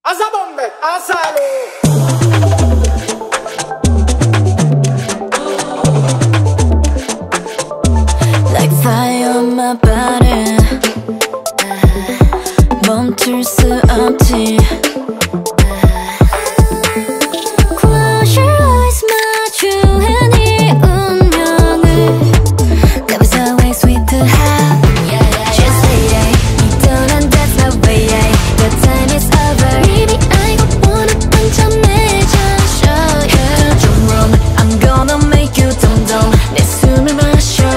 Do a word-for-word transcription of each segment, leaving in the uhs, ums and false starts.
Asa bombe, asalo. Like fire on my body. 멈출 수 없지. Close your eyes, 마주한 이 운명을. That was always sweet to have. Just say yeah, you don't and that's my way. The time is over. Baby, I don't wanna 번쩍내자. Show you 좀 wrong. I'm gonna make you dumb dumb. 내 숨을 마셔.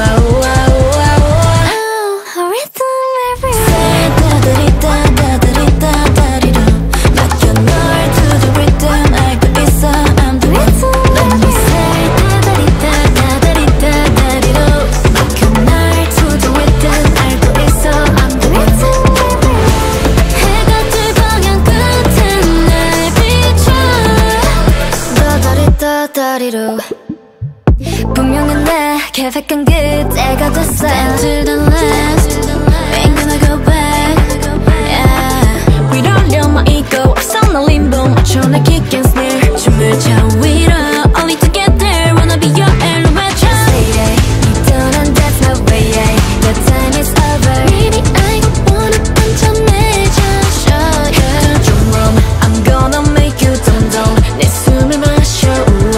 다리로 분명히 내 계획한 그때가 됐어. Down to the last, ain't gonna go back. Yeah. 위로려 my ego, 앞서 날 limbo 맞춰 내 kick and snare. 춤을 춰 위로, only together wanna be your elevator. Just say yeah, you don't and that's my way. The time is over. Baby, I don't wanna 번쩍내자. Show you 좀 wrong. I'm gonna make you dumb dumb. 내 숨을 마셔.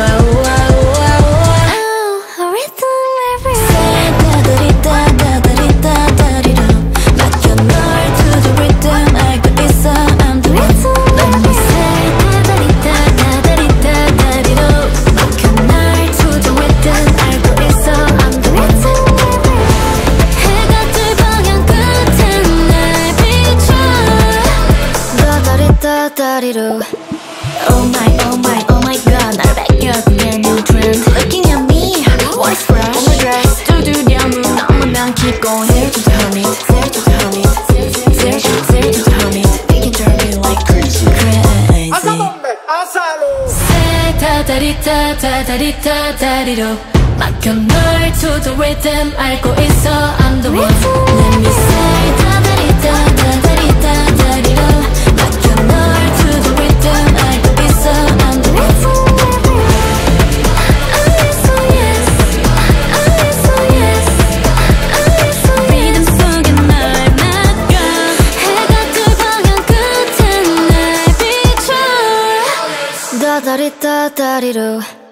다리로. Oh my, oh my, oh my god. 나를 배겨보게 new trend. Looking at me, what's fresh? On my dress, 두드려문 넘으면 keep going. There to the homies, there to the homies, there to, there to the homies. We can drive you like crazy, crazy. Asa bombe, asalo. Say 다다리다, 다다리다, 다리로. 맡겨 널 to the rhythm. 알고 있어, I'm the one. Let me say 다다리다, 다다리다, 다리로. 다다리다 다리로.